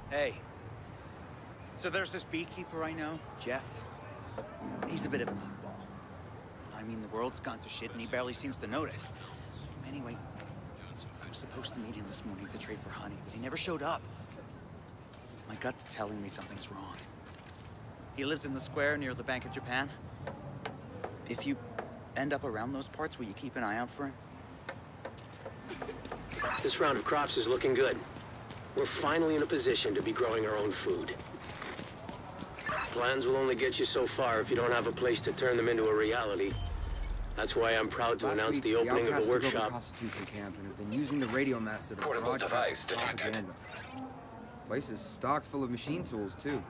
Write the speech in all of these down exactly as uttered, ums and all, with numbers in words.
Hey. So there's this beekeeper I know, Jeff. He's a bit of an oddball. I mean, the world's gone to shit and he barely seems to notice. Anyway, I was supposed to meet him this morning to trade for honey, but he never showed up. My gut's telling me something's wrong. He lives in the square near the Bank of Japan. If you end up around those parts, will you keep an eye out for him? This round of crops is looking good. We're finally in a position to be growing our own food. Plans will only get you so far if you don't have a place to turn them into a reality. That's why I'm proud to Last announce week, the opening the of the Outcast took over workshop. Constitution Camp and have been using the radio master to Portable broadcast device detected. propaganda. Place is stocked full of machine tools, too.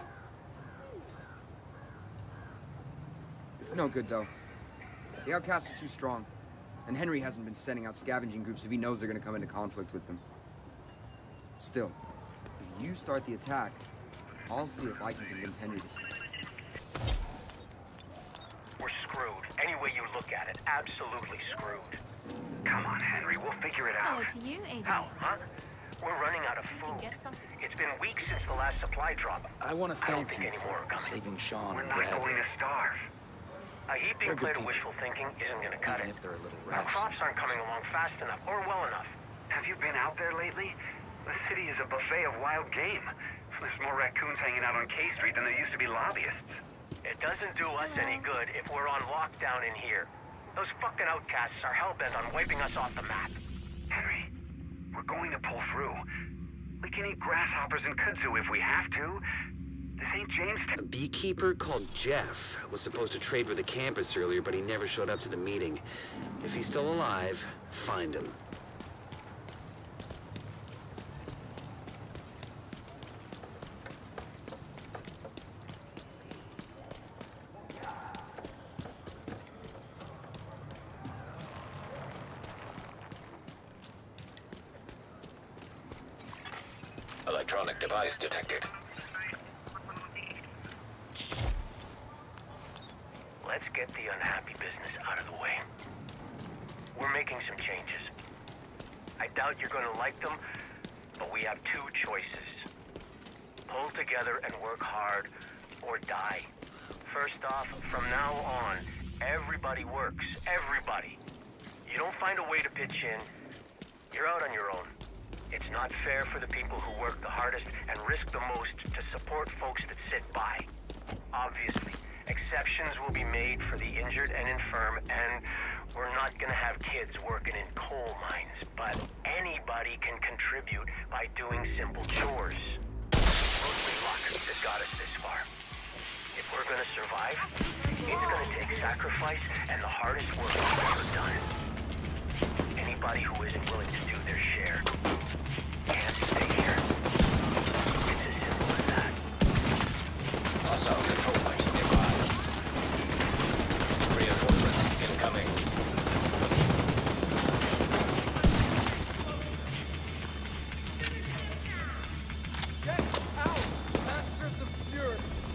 It's no good, though. The Outcasts are too strong, and Henry hasn't been sending out scavenging groups if he knows they're gonna come into conflict with them. Still, if you start the attack, I'll see if I can convince Henry to stay. We're screwed. Any way you look at it, absolutely screwed. Come on, Henry, we'll figure it out. Hello to you, Agent. How, huh? We're running out of food. It's been weeks since the last supply drop. I want to I don't thank think you any more are for coming. saving Sean We're and not Brad. going to starve. A heaping They're good plate of people. wishful thinking isn't going to cut Even it. if they're a little Our rash crops aren't coming along fast enough or well enough. Have you been out there lately? The city is a buffet of wild game. There's more raccoons hanging out on K Street than there used to be lobbyists. It doesn't do us any good if we're on lockdown in here. Those fucking outcasts are hell-bent on wiping us off the map. Henry, we're going to pull through. We can eat grasshoppers and kudzu if we have to. This ain't Jamestown. A beekeeper called Jeff was supposed to trade with the campus earlier, but he never showed up to the meeting. If he's still alive, find him. Electronic device detected. Let's get the unhappy business out of the way. We're making some changes. I doubt you're going to like them, but we have two choices. Pull together and work hard, or die. First off, from now on, everybody works. Everybody. You don't find a way to pitch in, you're out on your own. It's not fair for the people who work the hardest and risk the most to support folks that sit by. Obviously, exceptions will be made for the injured and infirm, and we're not gonna have kids working in coal mines, but anybody can contribute by doing simple chores. Mostly luck that got us this far. If we're gonna survive, it's gonna take sacrifice and the hardest work we've ever done. Anybody who isn't willing to do their share can't stay here. It's as simple as that. Hostile control point nearby. Reinforcements incoming. Get out! Bastards obscured!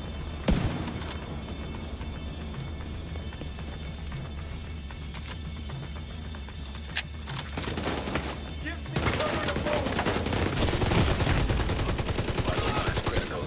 Give me cover to move! Vital signs critical.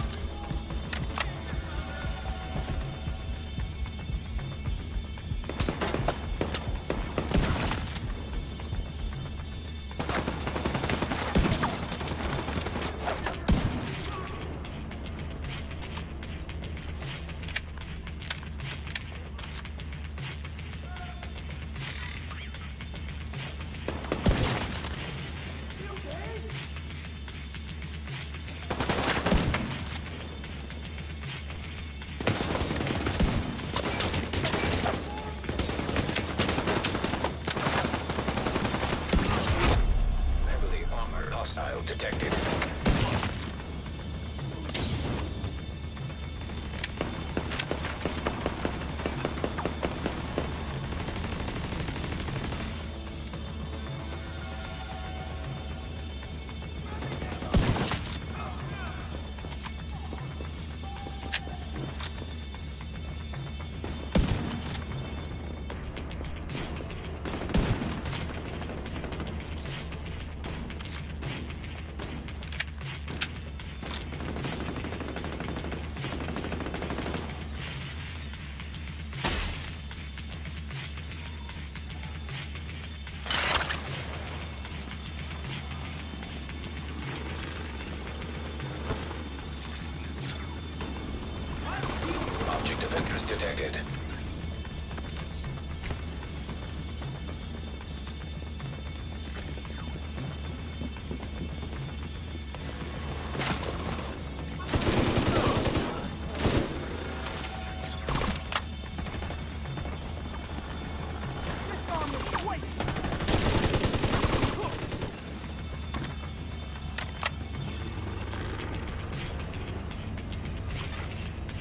Heavily armored hostile detected.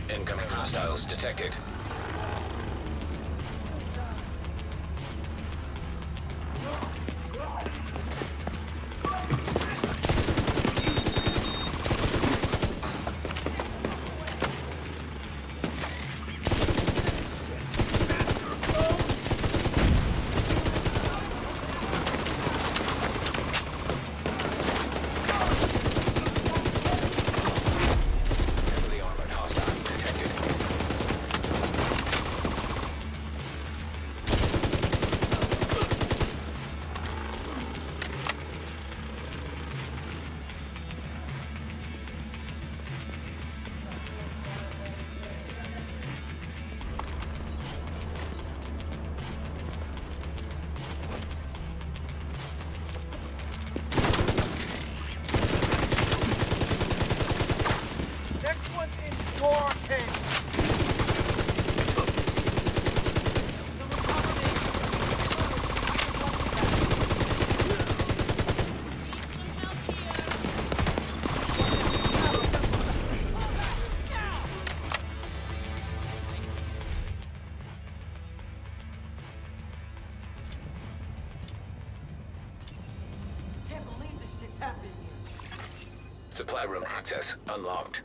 Incoming hostiles detected. Heavily armored hostile detected. Next one's in your pen. Can't believe this shit's happening here. Supply room access unlocked.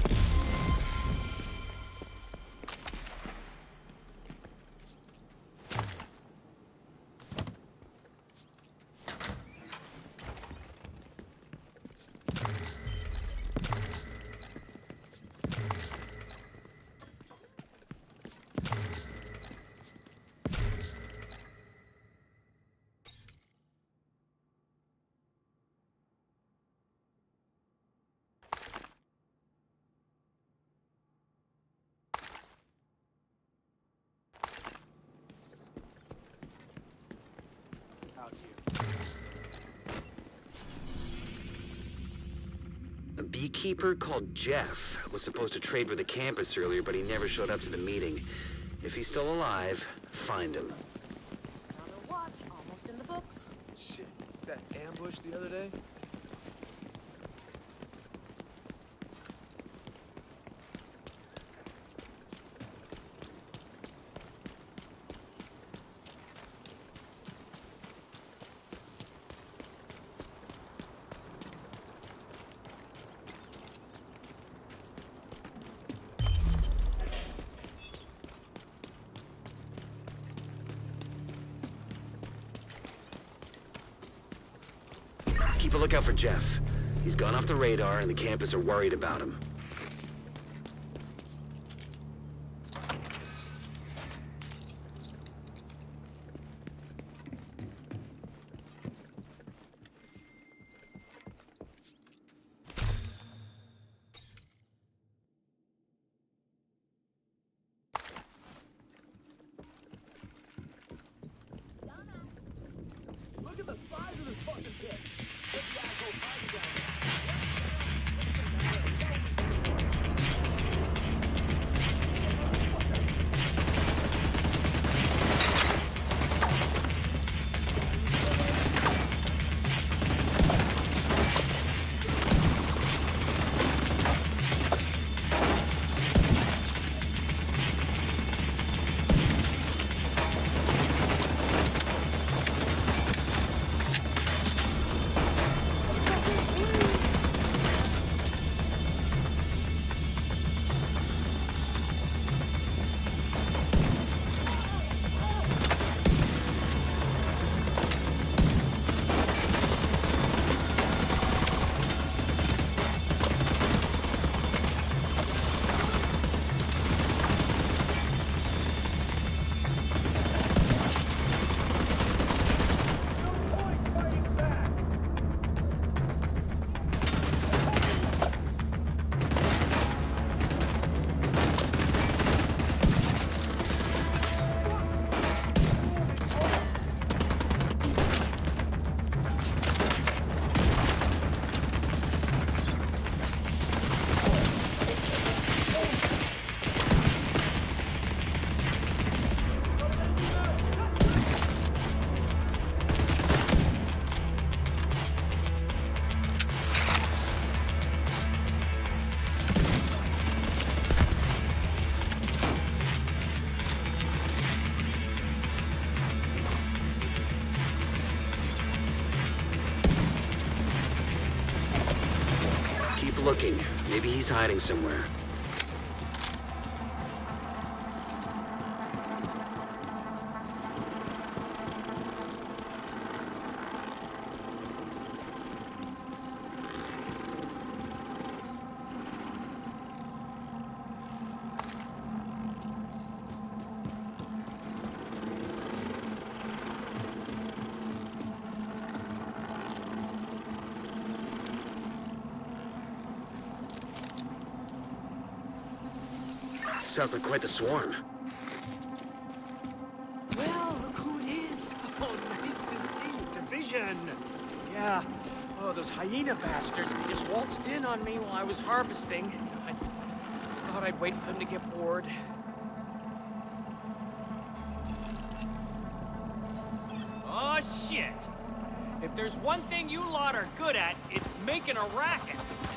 A beekeeper called Jeff was supposed to trade with the campus earlier, but he never showed up to the meeting. If he's still alive, find him. Another watch, almost in the books. Shit, that ambush the other day? Keep a lookout for Jeff. He's gone off the radar and the campus are worried about him. Look at the size of this fucking pit! Get the asshole tiger down there! looking. Maybe he's hiding somewhere. Sounds like quite the swarm. Well, look who it is. Oh, nice to see you. Division. Yeah. Oh, those hyena bastards. They just waltzed in on me while I was harvesting. I thought I'd wait for them to get bored. Oh, shit. If there's one thing you lot are good at, it's making a racket.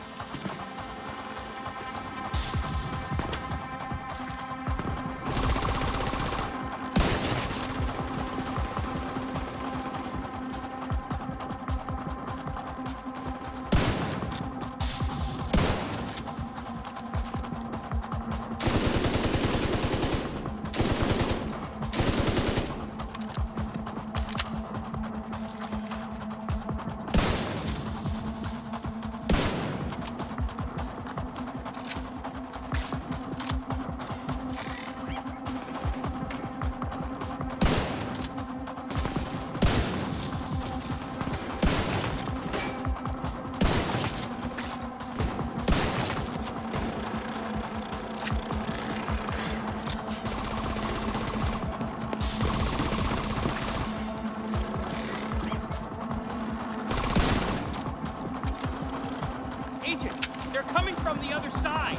They're coming from the other side!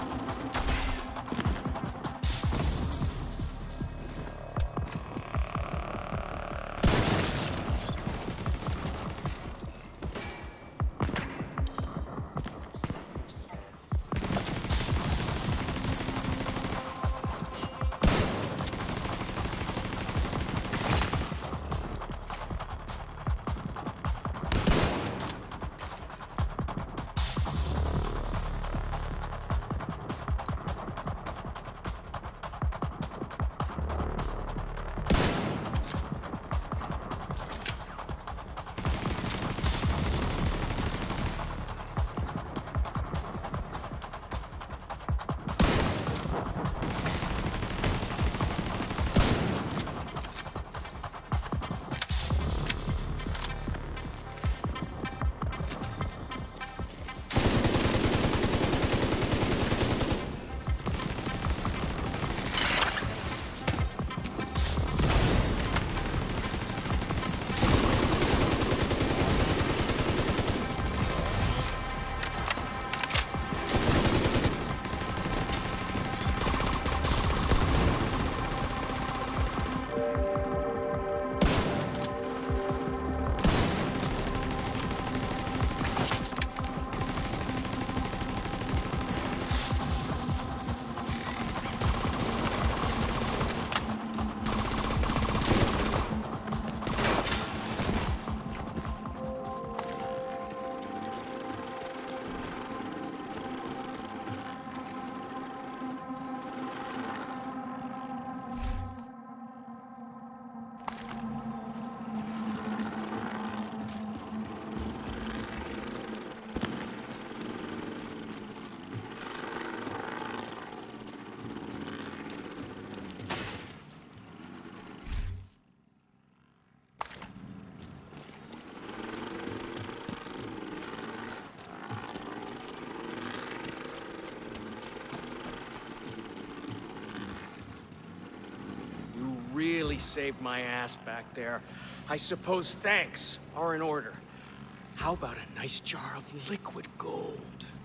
Really saved my ass back there. I suppose thanks are in order. How about a nice jar of liquid gold?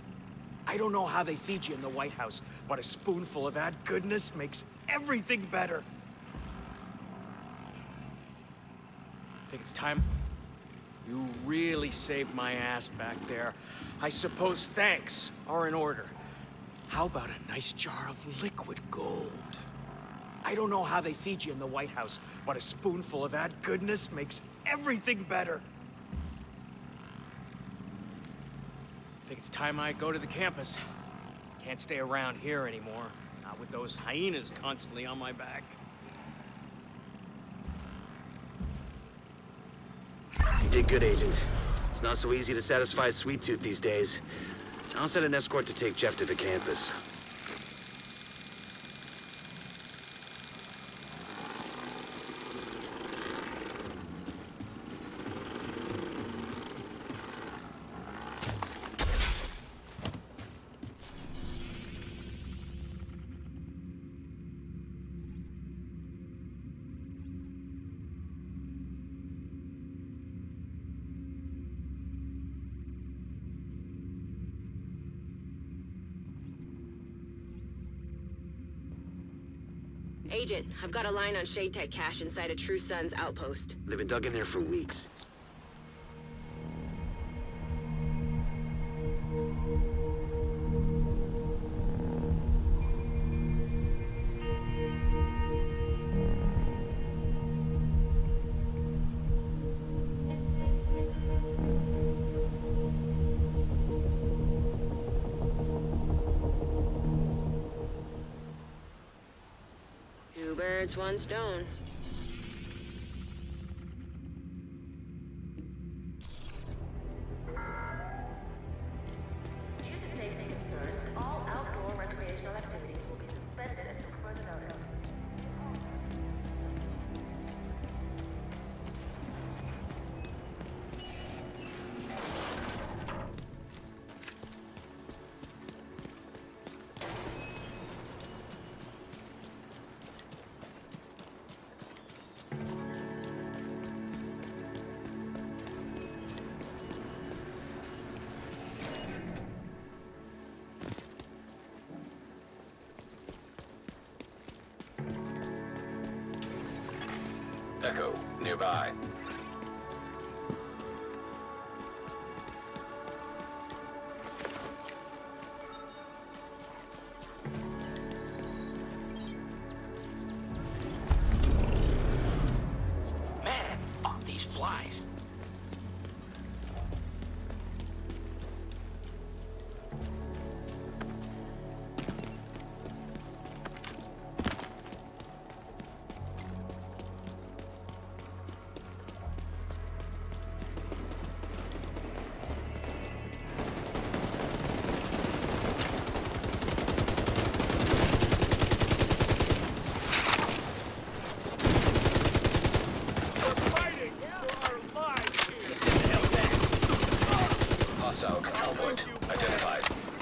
I don't know how they feed you in the White House, but a spoonful of that goodness makes everything better. I think it's time. You really saved my ass back there. I suppose thanks are in order. How about a nice jar of liquid gold? I don't know how they feed you in the White House, but a spoonful of that goodness makes everything better. think it's time I go to the campus. Can't stay around here anymore. Not with those hyenas constantly on my back. You did good, Agent. It's not so easy to satisfy Sweet Tooth these days. I'll send an escort to take Jeff to the campus. Agent, I've got a line on Shade Tech cache inside a True Sun's outpost. They've been dug in there for weeks. Two birds, one stone. Due to safety concerns, all outdoor recreational activities will be suspended until further notice. Echo, nearby. Man, fuck these flies. Hostile control point identified.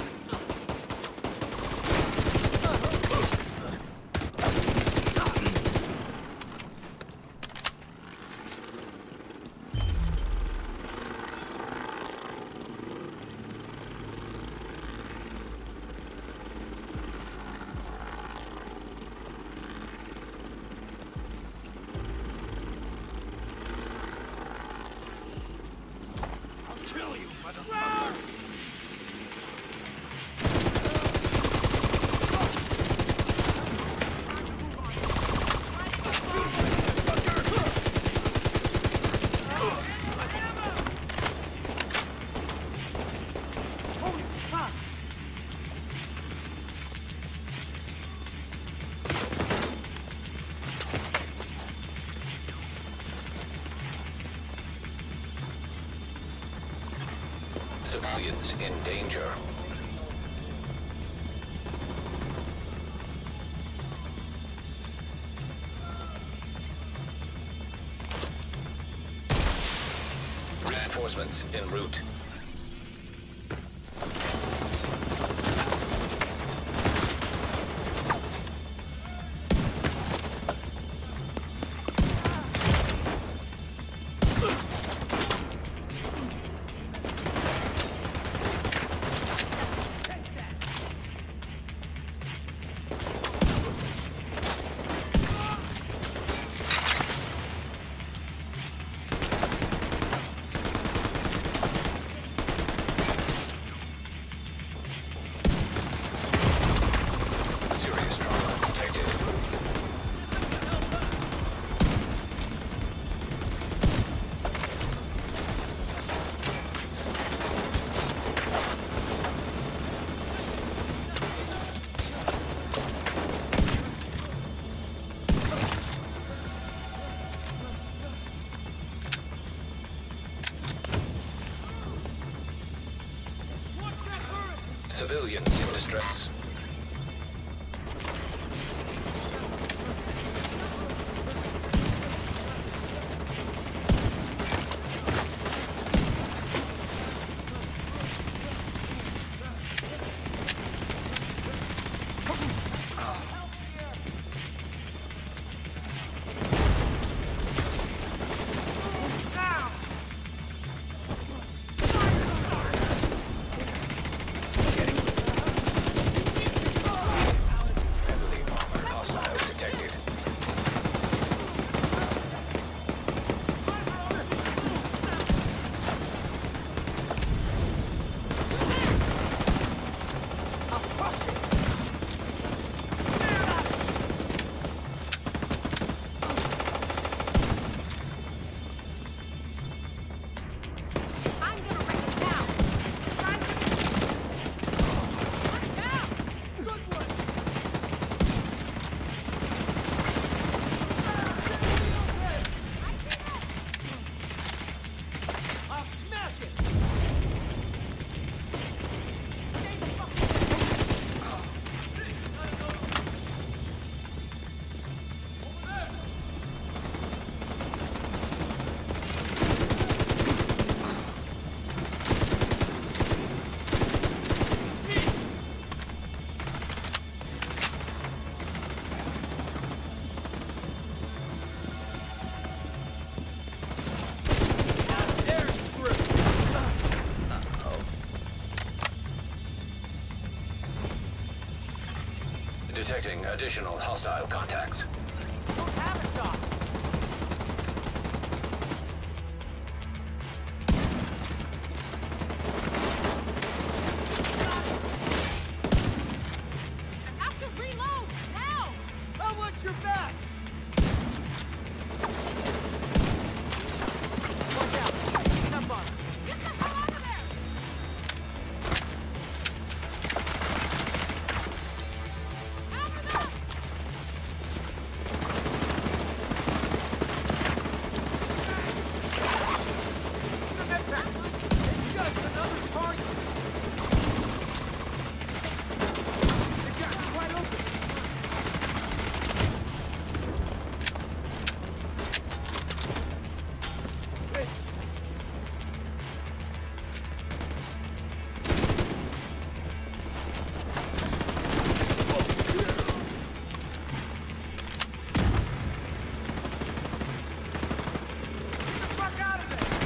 Civilians in danger. Reinforcements en route. Civilians in distress. Detecting additional hostile contacts. Don't have a shot. I have to reload now. I want your back. Watch out. Step on us. Get the hell out of there. It's just another target. They got it wide open. It's Get the fuck out of there!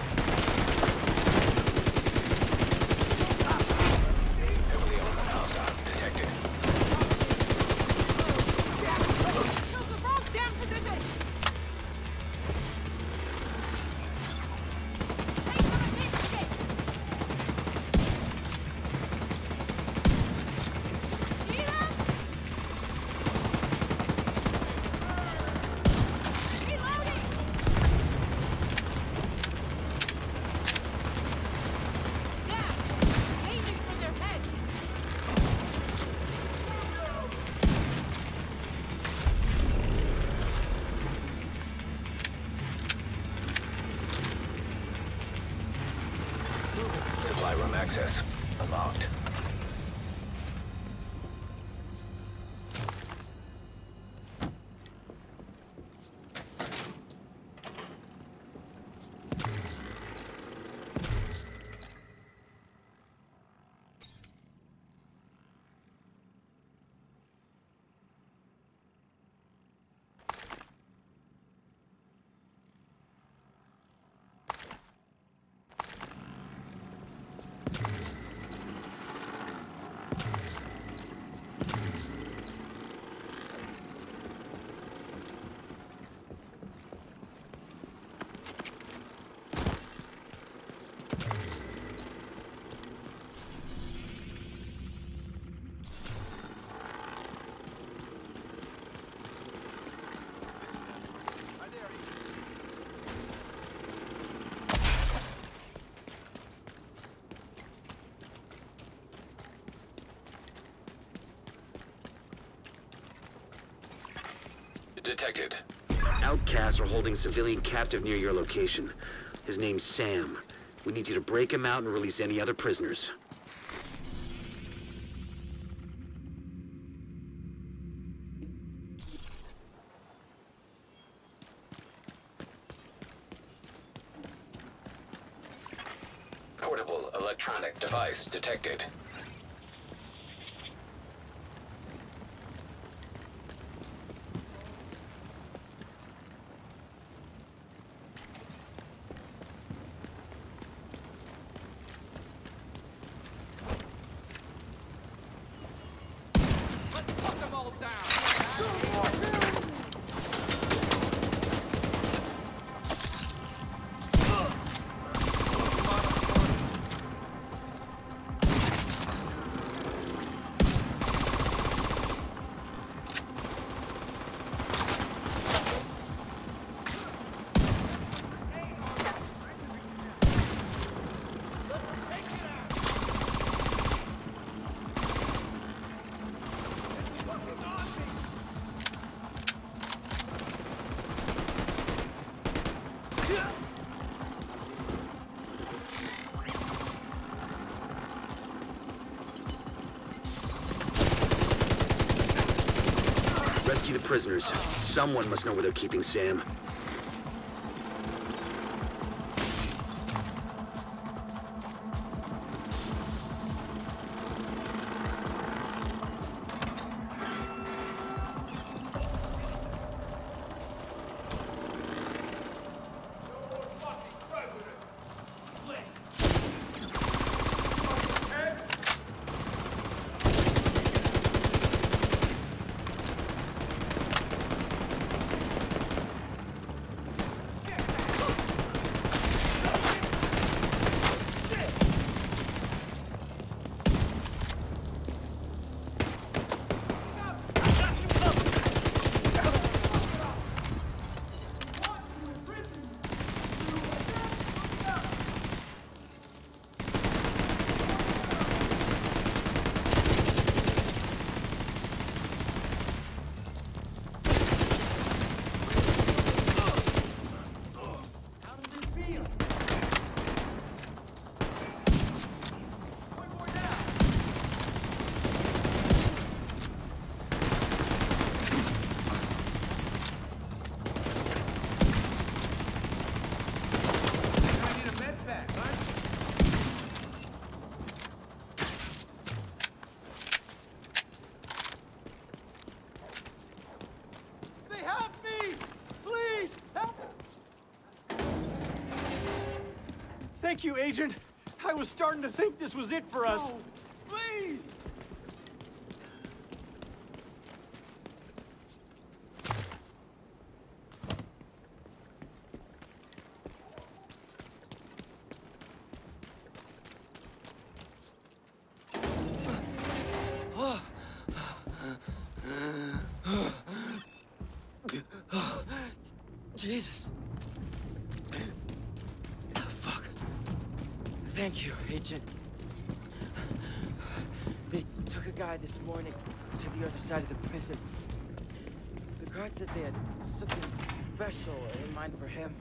Heavily armored hostile detected. Chose the wrong damn position. Take some of this shit. See that? Reloading. Yeah, aiming for their head. Supply room access unlocked. Detected. Outcasts are holding a civilian captive near your location. His name's Sam. We need you to break him out and release any other prisoners. Portable electronic device detected. Rescue the prisoners. Someone must know where they're keeping Sam. Thank you, Agent. I was starting to think this was it for us. No, please! Jesus. Fuck. Thank you, Agent. They took a guy this morning to the other side of the prison. The guard said they had something special in mind for him.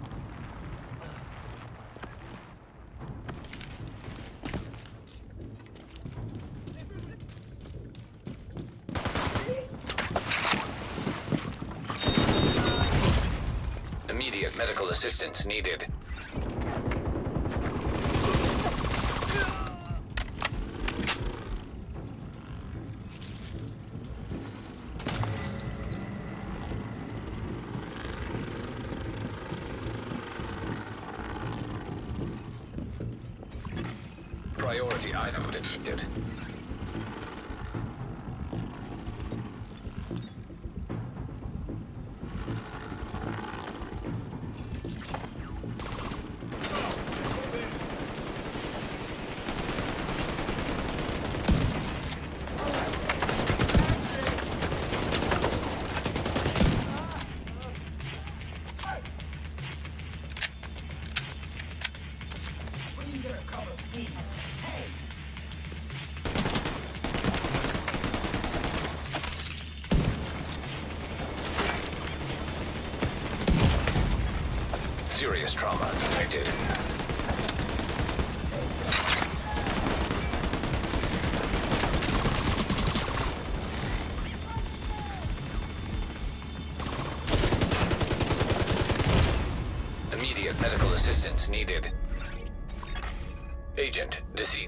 Immediate medical assistance needed. Priority item detected. Serious trauma detected. Immediate medical assistance needed. Agent deceased.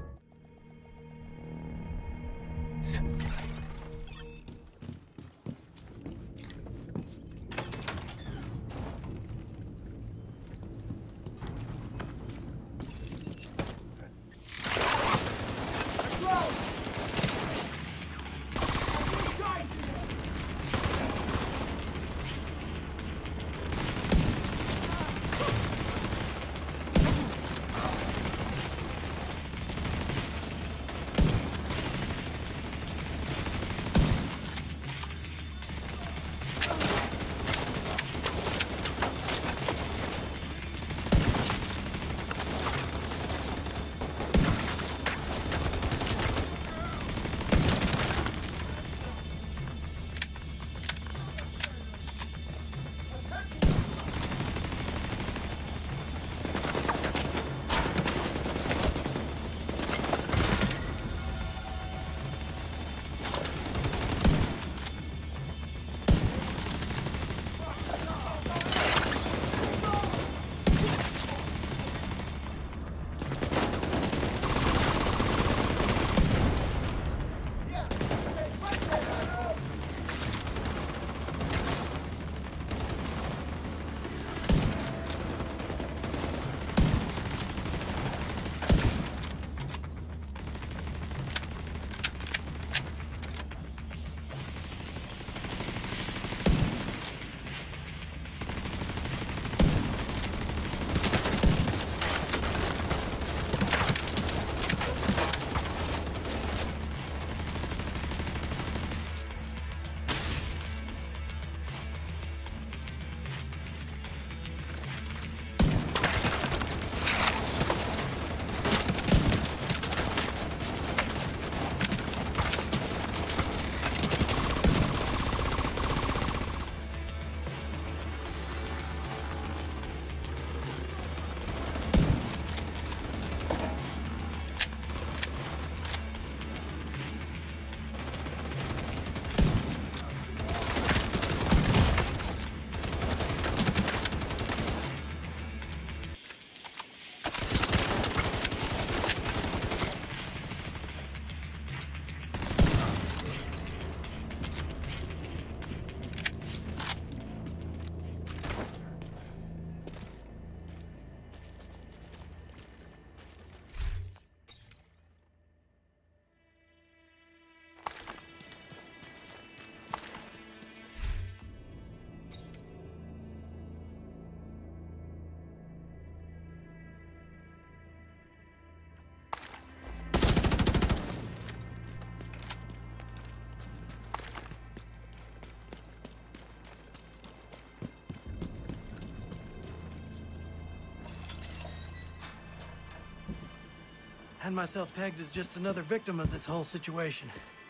Had myself pegged as just another victim of this whole situation.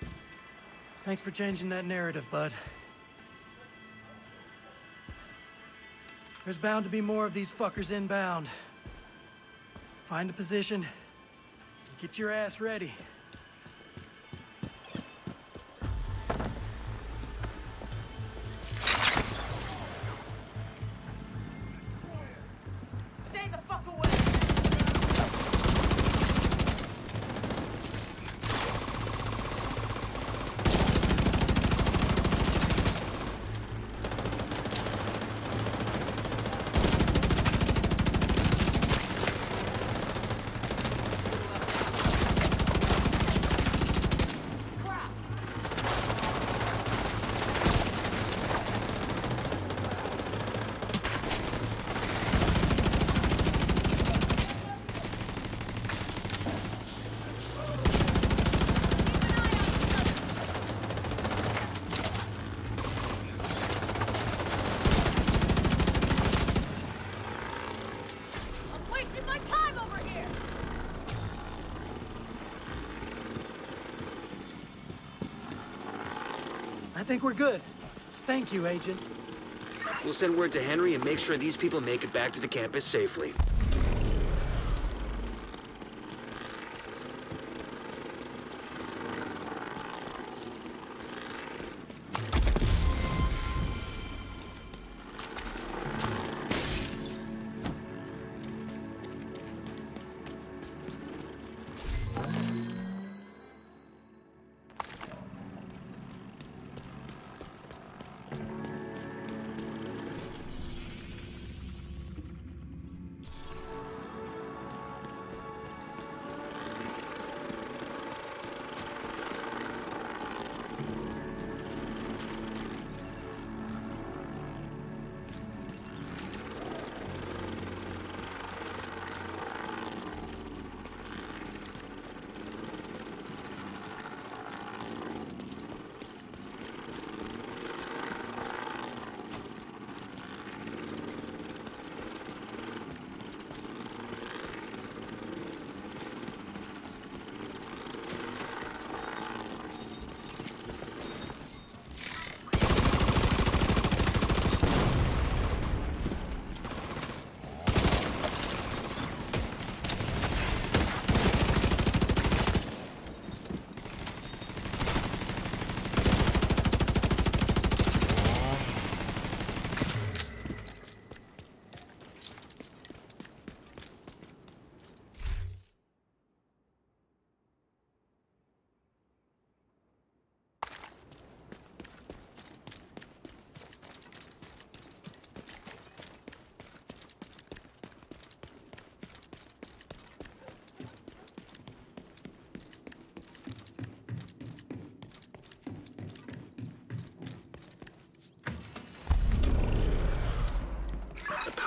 Thanks for changing that narrative, bud. There's bound to be more of these fuckers inbound. Find a position, get your ass ready. Stay the fuck away! I think we're good. Thank you, Agent. We'll send word to Henry and make sure these people make it back to the campus safely.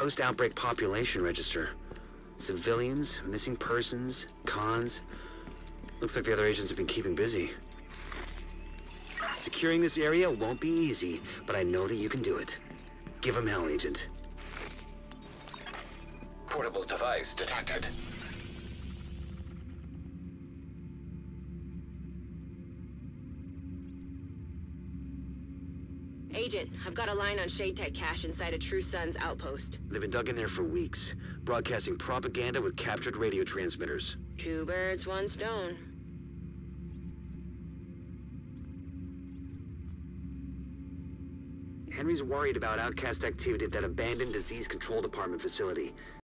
post-outbreak population register. Civilians, missing persons, cons. Looks like the other agents have been keeping busy. Securing this area won't be easy, but I know that you can do it. Give him hell, Agent. Portable device detected. Agent, I've got a line on Shade Tech cache inside a True Sun's outpost. They've been dug in there for weeks, broadcasting propaganda with captured radio transmitters. Two birds, one stone. Henry's worried about Outcast activity at that abandoned disease control department facility.